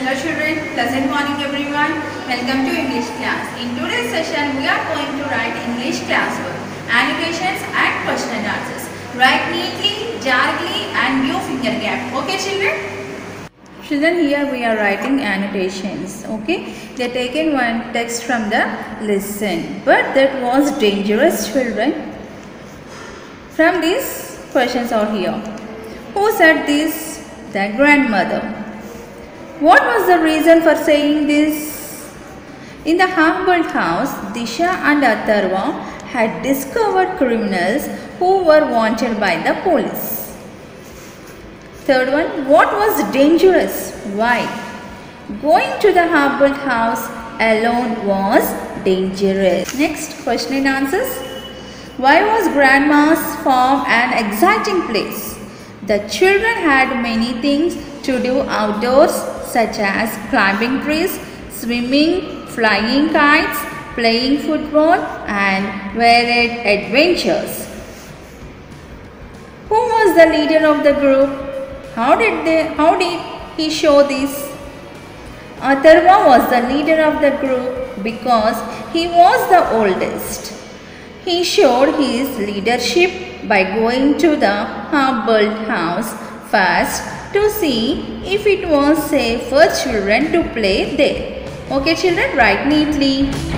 Hello children, pleasant morning everyone. Welcome to English class. In today's session, we are going to write English classwork, annotations and question and answers. Write neatly, jargly and new finger gap. Okay children? Children, here we are writing annotations. Okay, they are taken one text from the lesson. But that was dangerous children. From these questions are here. Who said this? The grandmother. What was the reason for saying this? In the half-built house, Disha and Atharva had discovered criminals who were wanted by the police. Third one, what was dangerous? Why? Going to the half-built house alone was dangerous. Next, question and answers. Why was Grandma's farm an exciting place? The children had many things to do outdoors, such as climbing trees, swimming, flying kites, playing football and varied adventures. Who was the leader of the group? How did he show this? Atharva was the leader of the group because he was the oldest. He showed his leadership by going to the half-built house first to see if it was safe for children to play there. Okay children, write neatly.